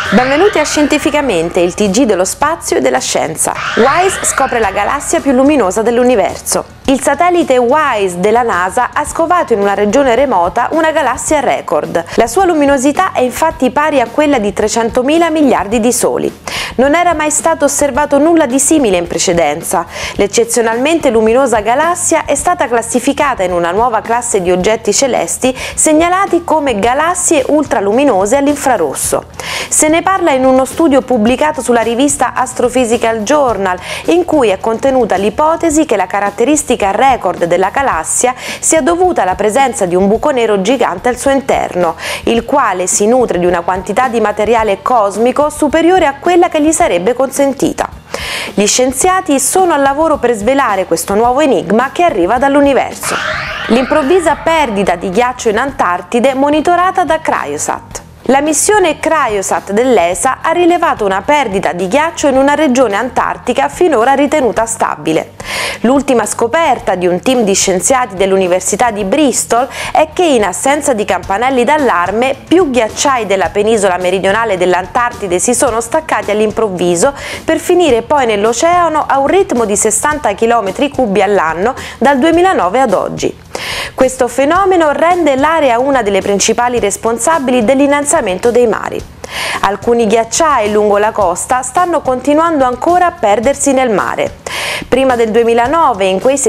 Benvenuti a Scientificamente, il TG dello spazio e della scienza. WISE scopre la galassia più luminosa dell'universo. Il satellite WISE della NASA ha scovato in una regione remota una galassia record. La sua luminosità è infatti pari a quella di 300.000 miliardi di soli. Non era mai stato osservato nulla di simile in precedenza. L'eccezionalmente luminosa galassia è stata classificata in una nuova classe di oggetti celesti segnalati come galassie ultraluminose all'infrarosso. Se ne parla in uno studio pubblicato sulla rivista Astrophysical Journal, in cui è contenuta l'ipotesi che la caratteristica record della galassia sia dovuta alla presenza di un buco nero gigante al suo interno, il quale si nutre di una quantità di materiale cosmico superiore a quella che gli sarebbe consentita. Gli scienziati sono al lavoro per svelare questo nuovo enigma che arriva dall'universo. L'improvvisa perdita di ghiaccio in Antartide monitorata da Cryosat. La missione Cryosat dell'ESA ha rilevato una perdita di ghiaccio in una regione antartica finora ritenuta stabile. L'ultima scoperta di un team di scienziati dell'Università di Bristol è che in assenza di campanelli d'allarme più ghiacciai della penisola meridionale dell'Antartide si sono staccati all'improvviso per finire poi nell'oceano a un ritmo di 60 km3 all'anno dal 2009 ad oggi. Questo fenomeno rende l'area una delle principali responsabili dell'innalzamento dei mari. Alcuni ghiacciai lungo la costa stanno continuando ancora a perdersi nel mare. Prima del 2009 in quei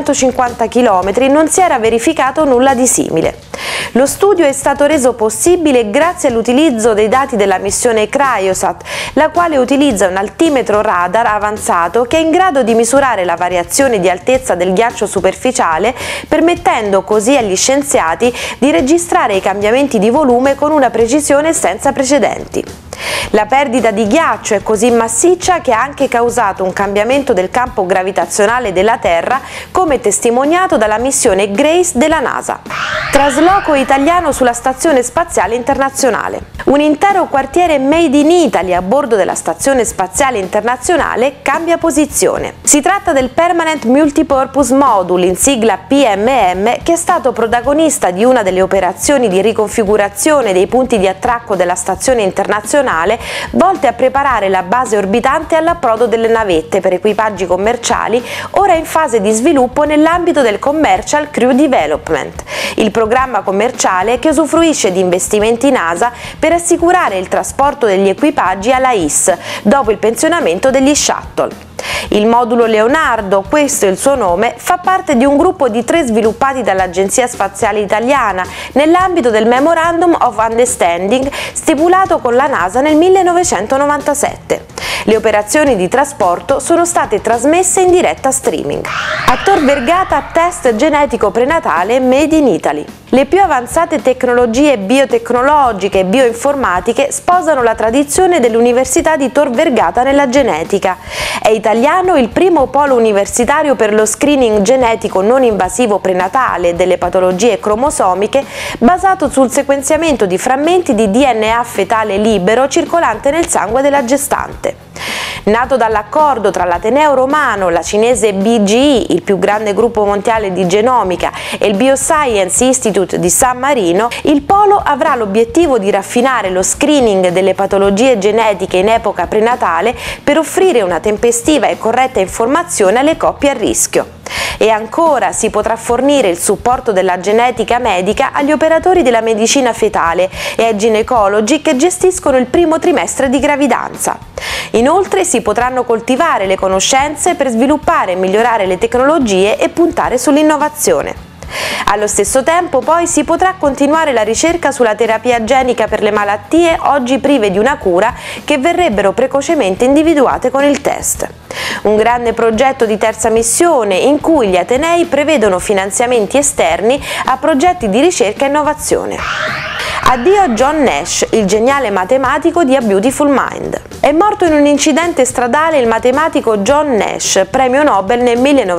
750 km non si era verificato nulla di simile. Lo studio è stato reso possibile grazie all'utilizzo dei dati della missione Cryosat, la quale utilizza un altimetro radar avanzato che è in grado di misurare la variazione di altezza del ghiaccio superficiale, permettendo così agli scienziati di registrare i cambiamenti di volume con una precisione senza precedenti. La perdita di ghiaccio è così massiccia che ha anche causato un cambiamento del campo gravitazionale della Terra, come testimoniato dalla missione GRACE della NASA. Trasloco italiano sulla Stazione Spaziale Internazionale. Un intero quartiere Made in Italy a bordo della Stazione Spaziale Internazionale cambia posizione. Si tratta del Permanent Multipurpose Module, in sigla PMM, che è stato protagonista di una delle operazioni di riconfigurazione dei punti di attracco della Stazione Internazionale volte a preparare la base orbitante all'approdo delle navette per equipaggi commerciali, ora in fase di sviluppo nell'ambito del Commercial Crew Development, il programma commerciale che usufruisce di investimenti NASA per assicurare il trasporto degli equipaggi alla ISS dopo il pensionamento degli shuttle. Il modulo Leonardo, questo è il suo nome, fa parte di un gruppo di 3 sviluppati dall'Agenzia Spaziale Italiana nell'ambito del Memorandum of Understanding stipulato con la NASA nel 1997. Le operazioni di trasporto sono state trasmesse in diretta streaming. A Tor Vergata test genetico prenatale Made in Italy. Le più avanzate tecnologie biotecnologiche e bioinformatiche sposano la tradizione dell'Università di Tor Vergata nella genetica. È italiano il primo polo universitario per lo screening genetico non invasivo prenatale delle patologie cromosomiche basato sul sequenziamento di frammenti di DNA fetale libero circolante nel sangue della gestante. Nato dall'accordo tra l'Ateneo Romano, la cinese BGI, il più grande gruppo mondiale di genomica, e il Bioscience Institute di San Marino, il polo avrà l'obiettivo di raffinare lo screening delle patologie genetiche in epoca prenatale per offrire una tempestiva e corretta informazione alle coppie a rischio. E ancora si potrà fornire il supporto della genetica medica agli operatori della medicina fetale e ai ginecologi che gestiscono il primo trimestre di gravidanza. Inoltre si potranno coltivare le conoscenze per sviluppare e migliorare le tecnologie e puntare sull'innovazione. Allo stesso tempo poi si potrà continuare la ricerca sulla terapia genica per le malattie oggi prive di una cura che verrebbero precocemente individuate con il test. Un grande progetto di terza missione in cui gli atenei prevedono finanziamenti esterni a progetti di ricerca e innovazione. Addio a John Nash, il geniale matematico di A Beautiful Mind. È morto in un incidente stradale il matematico John Nash, premio Nobel nel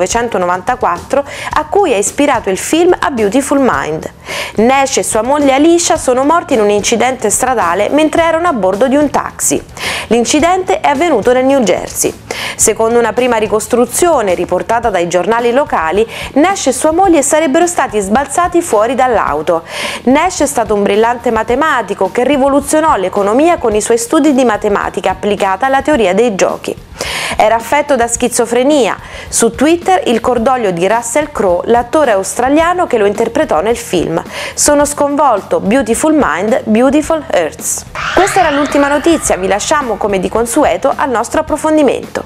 1994, a cui è ispirato il film A Beautiful Mind. Nash e sua moglie Alicia sono morti in un incidente stradale mentre erano a bordo di un taxi. L'incidente è avvenuto nel New Jersey. Secondo una prima ricostruzione riportata dai giornali locali, Nash e sua moglie sarebbero stati sbalzati fuori dall'auto. Nash è stato un brillante matematico che rivoluzionò l'economia con i suoi studi di matematica applicata alla teoria dei giochi. Era affetto da schizofrenia. Su Twitter il cordoglio di Russell Crowe, l'attore australiano che lo interpretò nel film. Sono sconvolto, beautiful mind, beautiful hearts. Questa era l'ultima notizia, vi lasciamo come di consueto al nostro approfondimento.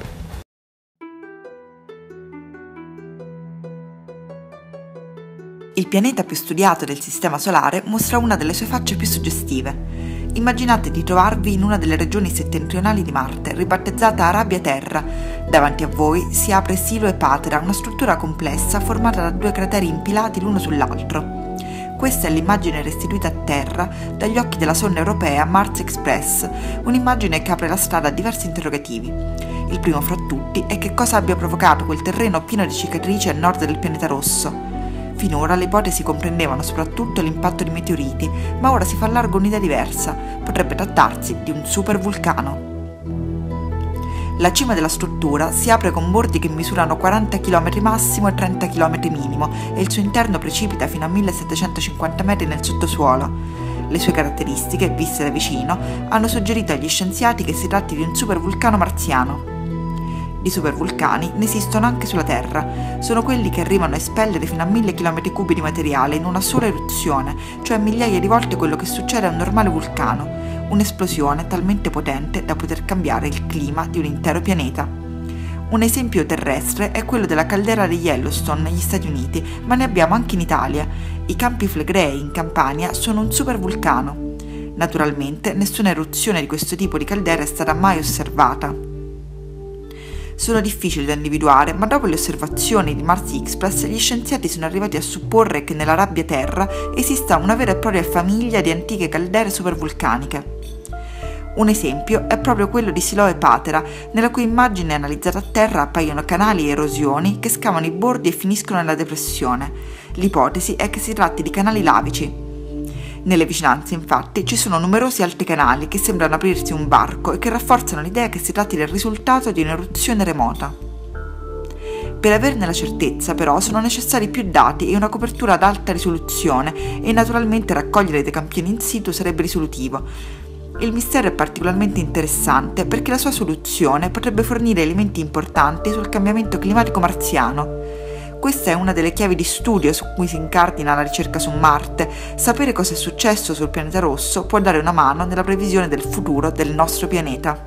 Il pianeta più studiato del Sistema Solare mostra una delle sue facce più suggestive. Immaginate di trovarvi in una delle regioni settentrionali di Marte, ribattezzata Arabia Terra. Davanti a voi si apre Silo e Patera, una struttura complessa formata da due crateri impilati l'uno sull'altro. Questa è l'immagine restituita a Terra dagli occhi della sonda europea Mars Express, un'immagine che apre la strada a diversi interrogativi. Il primo fra tutti è che cosa abbia provocato quel terreno pieno di cicatrici a nord del pianeta rosso. Finora le ipotesi comprendevano soprattutto l'impatto di meteoriti, ma ora si fa largo un'idea diversa: potrebbe trattarsi di un supervulcano. La cima della struttura si apre con bordi che misurano 40 km massimo e 30 km minimo e il suo interno precipita fino a 1750 metri nel sottosuolo. Le sue caratteristiche, viste da vicino, hanno suggerito agli scienziati che si tratti di un supervulcano marziano. Di supervulcani ne esistono anche sulla Terra. Sono quelli che arrivano a espellere fino a 1000 km3 di materiale in una sola eruzione, cioè migliaia di volte quello che succede a un normale vulcano. Un'esplosione talmente potente da poter cambiare il clima di un intero pianeta. Un esempio terrestre è quello della caldera di Yellowstone negli Stati Uniti, ma ne abbiamo anche in Italia. I Campi Flegrei in Campania sono un supervulcano. Naturalmente nessuna eruzione di questo tipo di caldera è stata mai osservata. Sono difficili da individuare, ma dopo le osservazioni di Mars Express gli scienziati sono arrivati a supporre che nell'Arabia Terra esista una vera e propria famiglia di antiche caldere supervulcaniche. Un esempio è proprio quello di Silo e Patera, nella cui immagine analizzata a terra appaiono canali e erosioni che scavano i bordi e finiscono nella depressione. L'ipotesi è che si tratti di canali lavici. Nelle vicinanze, infatti, ci sono numerosi altri canali che sembrano aprirsi un varco e che rafforzano l'idea che si tratti del risultato di un'eruzione remota. Per averne la certezza, però, sono necessari più dati e una copertura ad alta risoluzione e naturalmente raccogliere dei campioni in situ sarebbe risolutivo. Il mistero è particolarmente interessante perché la sua soluzione potrebbe fornire elementi importanti sul cambiamento climatico marziano. Questa è una delle chiavi di studio su cui si incardina la ricerca su Marte. Sapere cosa è successo sul pianeta rosso può dare una mano nella previsione del futuro del nostro pianeta.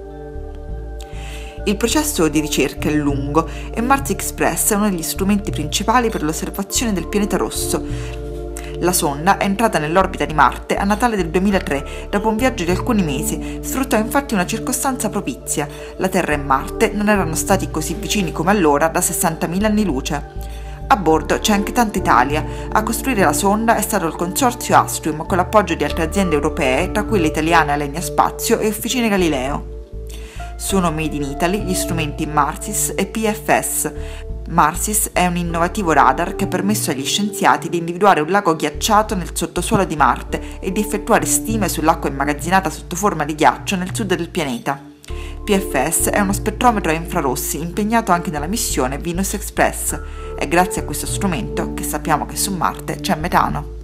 Il processo di ricerca è lungo e Mars Express è uno degli strumenti principali per l'osservazione del pianeta rosso. La sonda è entrata nell'orbita di Marte a Natale del 2003, dopo un viaggio di alcuni mesi. Sfruttò infatti una circostanza propizia: la Terra e Marte non erano stati così vicini come allora da 60.000 anni luce. A bordo c'è anche tanta Italia. A costruire la sonda è stato il consorzio Astrium, con l'appoggio di altre aziende europee, tra cui le italiane Alenia Spazio e Officine Galileo. Sono made in Italy gli strumenti Marsis e PFS. Marsis è un innovativo radar che ha permesso agli scienziati di individuare un lago ghiacciato nel sottosuolo di Marte e di effettuare stime sull'acqua immagazzinata sotto forma di ghiaccio nel sud del pianeta. PFS è uno spettrometro a infrarossi impegnato anche nella missione Venus Express. È grazie a questo strumento che sappiamo che su Marte c'è metano.